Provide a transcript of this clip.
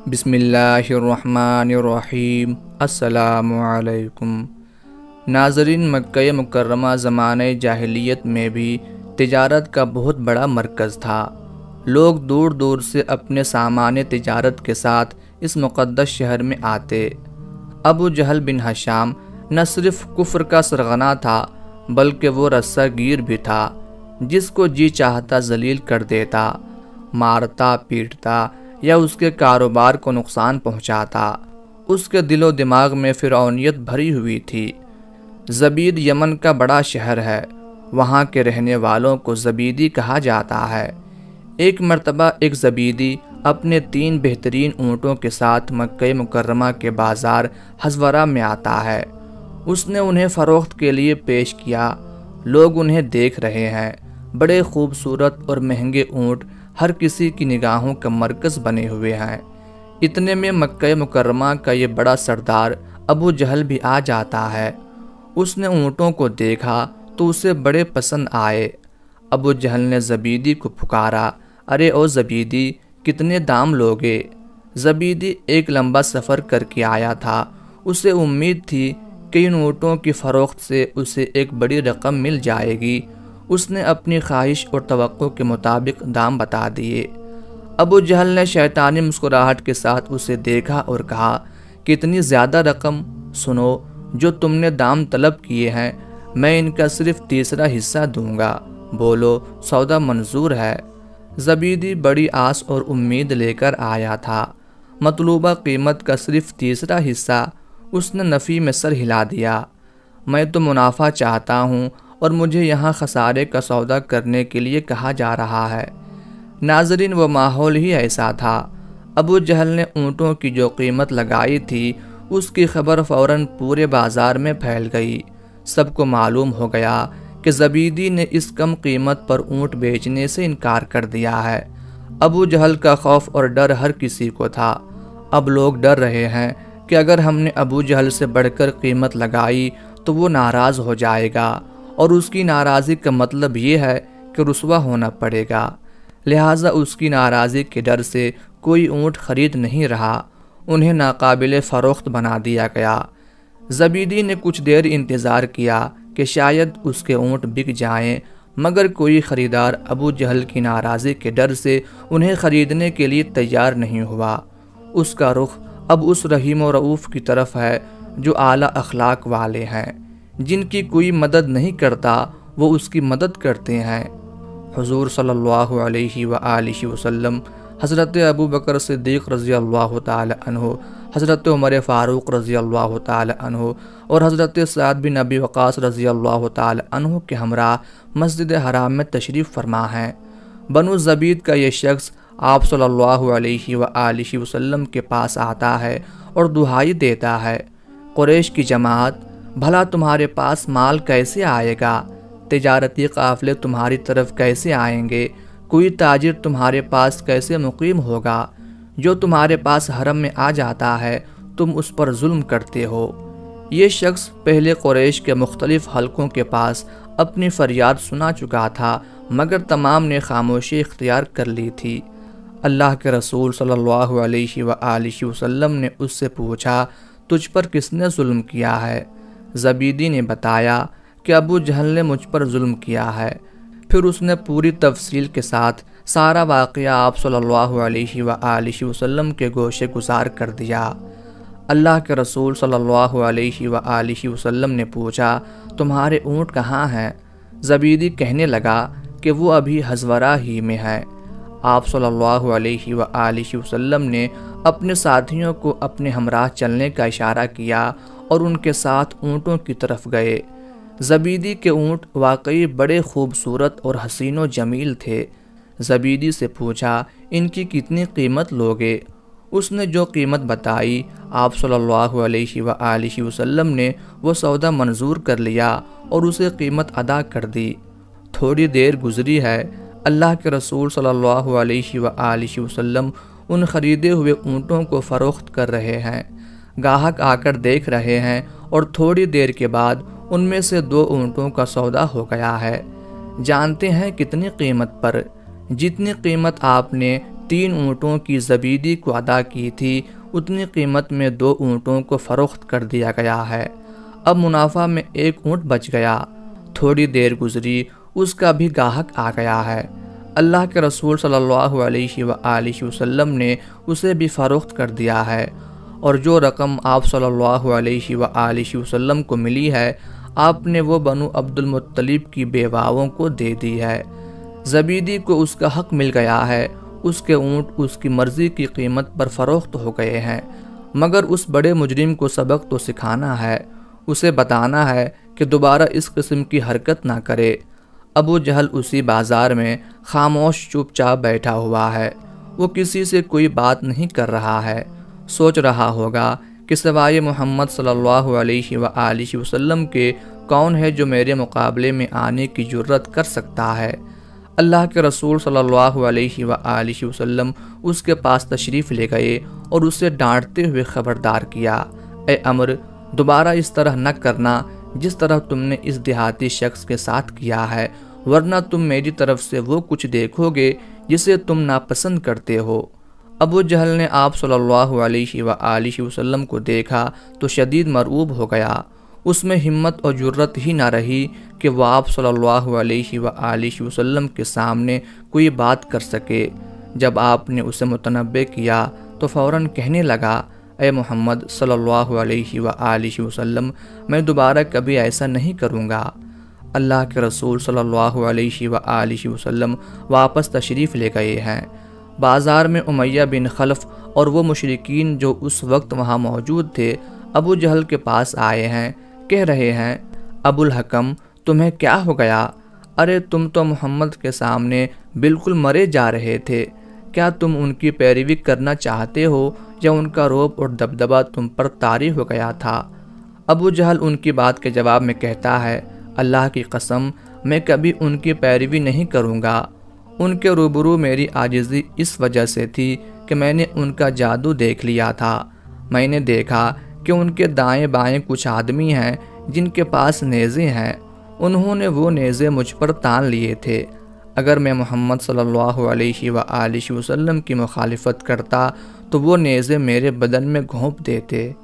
بسم اللہ الرحمن الرحیم۔ السلام علیکم ناظرین، مکہ مکرمہ زمانہ جاہلیت میں بھی تجارت کا بہت بڑا مرکز تھا۔ لوگ دور دور سے اپنے سامان تجارت کے ساتھ اس مقدس شہر میں آتے۔ ابو جہل بن ہشام نہ صرف کفر کا سرغنہ تھا بلکہ وہ رسہ گیر بھی تھا، جس کو جی چاہتا ذلیل کر دیتا، مارتا پیٹتا یا اس کے کاروبار کو نقصان پہنچاتا۔ اس کے دل و دماغ میں فرعونیت بھری ہوئی تھی۔ زبید یمن کا بڑا شہر ہے، وہاں کے رہنے والوں کو زبیدی کہا جاتا ہے۔ ایک مرتبہ ایک زبیدی اپنے 3 بہترین اونٹوں کے ساتھ مکہ مکرمہ کے بازار حزورہ میں آتا ہے۔ اس نے انہیں فروخت کے لیے پیش کیا۔ لوگ انہیں دیکھ رہے ہیں۔ بڑے خوبصورت اور مہنگے اونٹ ہر کسی کی نگاہوں کا مرکز بنے ہوئے ہیں۔ اتنے میں مکہ مکرمہ کا یہ بڑا سردار ابو جہل بھی آ جاتا ہے۔ اس نے اونٹوں کو دیکھا تو اسے بڑے پسند آئے۔ ابو جہل نے زبیدی کو پکارا، ارے او زبیدی، کتنے دام لوگے؟ زبیدی ایک لمبا سفر کر کے آیا تھا۔ اسے امید تھی کہ ان اونٹوں کی فروخت سے اسے ایک بڑی رقم مل جائے گی۔ اس نے اپنی خواہش اور توقع کے مطابق دام بتا دیے۔ ابو جہل نے شیطانی مسکراہٹ کے ساتھ اسے دیکھا اور کہا، کتنی زیادہ رقم؟ سنو، جو تم نے دام طلب کیے ہیں میں ان کا صرف 1/3 حصہ دوں گا، بولو سودا منظور ہے؟ زبیدی بڑی آس اور امید لے کر آیا تھا۔ مطلوبہ قیمت کا صرف 1/3 حصہ اس نے نفی میں سر ہلا دیا۔ میں تو منافع چاہتا ہوں اور مجھے یہاں خسارے کا سودا کرنے کے لیے کہا جا رہا ہے۔ ناظرین، وہ ماحول ہی ایسا تھا۔ ابو جہل نے اونٹوں کی جو قیمت لگائی تھی اس کی خبر فوراً پورے بازار میں پھیل گئی۔ سب کو معلوم ہو گیا کہ زبیدی نے اس کم قیمت پر اونٹ بیچنے سے انکار کر دیا ہے۔ ابو جہل کا خوف اور ڈر ہر کسی کو تھا۔ اب لوگ ڈر رہے ہیں کہ اگر ہم نے ابو جہل سے بڑھ کر قیمت لگائی تو وہ ناراض ہو جائے گا، اور اس کی ناراضی کا مطلب یہ ہے کہ رسوا ہونا پڑے گا۔ لہٰذا اس کی ناراضی کے ڈر سے کوئی اونٹ خرید نہیں رہا، انہیں ناقابل فروخت بنا دیا گیا۔ زبیدی نے کچھ دیر انتظار کیا کہ شاید اس کے اونٹ بک جائیں، مگر کوئی خریدار ابو جہل کی ناراضی کے ڈر سے انہیں خریدنے کے لیے تیار نہیں ہوا۔ اس کا رخ اب اس رحیم و رؤوف کی طرف ہے جو اعلیٰ اخلاق والے ہیں، جن کی کوئی مدد نہیں کرتا وہ اس کی مدد کرتے ہیں۔ حضور صلی اللہ علیہ وآلہ وسلم، حضرت ابو بکر صدیق رضی اللہ تعالی عنہ، حضرت عمر فاروق رضی اللہ تعالی عنہ اور حضرت سعد بن ابی وقاص رضی اللہ تعالی عنہ کے ہمراہ مسجد حرام میں تشریف فرما ہیں۔ بنو زبید کا یہ شخص آپ صلی اللہ علیہ وآلہ وسلم کے پاس آتا ہے اور دہائی دیتا ہے، قریش کی جماعت، بھلا تمہارے پاس مال کیسے آئے گا؟ تجارتی قافلے تمہاری طرف کیسے آئیں گے؟ کوئی تاجر تمہارے پاس کیسے مقیم ہوگا؟ جو تمہارے پاس حرم میں آ جاتا ہے تم اس پر ظلم کرتے ہو۔ یہ شخص پہلے قریش کے مختلف حلقوں کے پاس اپنی فریاد سنا چکا تھا، مگر تمام نے خاموشی اختیار کر لی تھی۔ اللہ کے رسول صلی اللہ علیہ وآلہ وسلم نے اس سے پوچھا، تجھ پر کس نے ظلم کیا ہے؟ زبیدی نے بتایا کہ ابو جہل نے مجھ پر ظلم کیا ہے۔ پھر اس نے پوری تفصیل کے ساتھ سارا واقعہ آپ صلی اللہ علیہ وآلہ وسلم کے گوشے گزار کر دیا۔ اللہ کے رسول صلی اللہ علیہ وآلہ وسلم نے پوچھا، تمہارے اونٹ کہاں ہیں؟ زبیدی کہنے لگا کہ وہ ابھی حزورہ ہی میں ہے۔ آپ صلی اللہ علیہ وآلہ وسلم نے اپنے ساتھیوں کو اپنے ہمراہ چلنے کا اشارہ کیا اور ان کے ساتھ اونٹوں کی طرف گئے۔ زبیدی کے اونٹ واقعی بڑے خوبصورت اور حسین و جمیل تھے۔ زبیدی سے پوچھا، ان کی کتنی قیمت لوگے؟ اس نے جو قیمت بتائی آپ صلی اللہ علیہ وآلہ وسلم نے وہ سودا منظور کر لیا اور اسے قیمت ادا کر دی۔ تھوڑی دیر گزری ہے، اللہ کے رسول صلی اللہ علیہ وآلہ وسلم ان خریدے ہوئے اونٹوں کو فروخت کر رہے ہیں۔ گاہک آ کر دیکھ رہے ہیں اور تھوڑی دیر کے بعد ان میں سے 2 اونٹوں کا سودا ہو گیا ہے۔ جانتے ہیں کتنی قیمت پر؟ جتنی قیمت آپ نے 3 اونٹوں کی زبیدی کو ادا کی تھی، اتنی قیمت میں 2 اونٹوں کو فروخت کر دیا گیا ہے۔ اب منافع میں 1 اونٹ بچ گیا۔ تھوڑی دیر گزری، اس کا بھی گاہک آ گیا ہے۔ اللہ کے رسول صلی اللہ علیہ وآلہ وسلم نے اسے بھی فروخت کر دیا ہے، اور جو رقم آپ صلی اللہ علیہ وآلہ وسلم کو ملی ہے، آپ نے وہ بنو عبد المطلب کی بیواؤں کو دے دی ہے۔ زبیدی کو اس کا حق مل گیا ہے، اس کے اونٹ اس کی مرضی کی قیمت پر فروخت ہو گئے ہیں، مگر اس بڑے مجرم کو سبق تو سکھانا ہے، اسے بتانا ہے کہ دوبارہ اس قسم کی حرکت نہ کرے۔ ابو جہل اسی بازار میں خاموش چپ چاپ بیٹھا ہوا ہے، وہ کسی سے کوئی بات نہیں کر رہا ہے، سوچ رہا ہوگا کہ سوائے محمد صلی اللہ علیہ وآلہ وسلم کے کون ہے جو میرے مقابلے میں آنے کی جرت کر سکتا ہے۔ اللہ کے رسول صلی اللہ علیہ وآلہ وسلم اس کے پاس تشریف لے گئے اور اسے ڈانٹتے ہوئے خبردار کیا، اے عمر، دوبارہ اس طرح نہ کرنا جس طرح تم نے اس دیہاتی شخص کے ساتھ کیا ہے، ورنہ تم میری طرف سے وہ کچھ دیکھو گے جسے تم ناپسند کرتے ہو۔ ابو جہل نے آپ صلی اللہ علیہ وآلہ وسلم کو دیکھا تو شدید مرعوب ہو گیا، اس میں ہمت اور جرت ہی نہ رہی کہ وہ آپ صلی اللہ علیہ وآلہ وسلم کے سامنے کوئی بات کر سکے۔ جب آپ نے اسے متنبہ کیا تو فوراً کہنے لگا، اے محمد صلی اللہ علیہ وآلہ وسلم، میں دوبارہ کبھی ایسا نہیں کروں گا۔ اللہ کے رسول صلی اللہ علیہ وآلہ وسلم واپس تشریف لے گئے ہیں۔ بازار میں امیہ بن خلف اور وہ مشرکین جو اس وقت وہاں موجود تھے ابو جہل کے پاس آئے ہیں، کہہ رہے ہیں، ابو الحکم، تمہیں کیا ہو گیا؟ ارے تم تو محمد کے سامنے بالکل مرے جا رہے تھے، کیا تم ان کی پیروی کرنا چاہتے ہو یا ان کا رعب اور دبدبہ تم پر طاری ہو گیا تھا؟ ابو جہل ان کی بات کے جواب میں کہتا ہے، اللہ کی قسم، میں کبھی ان کی پیروی نہیں کروں گا۔ ان کے روبرو میری عاجزی اس وجہ سے تھی کہ میں نے ان کا جادو دیکھ لیا تھا۔ میں نے دیکھا کہ ان کے دائیں بائیں کچھ آدمی ہیں جن کے پاس نیزے ہیں، انہوں نے وہ نیزے مجھ پر تان لیے تھے۔ اگر میں محمد صلی اللہ علیہ وآلہ وسلم کی مخالفت کرتا تو وہ نیزے میرے بدن میں گھونپ دیتے۔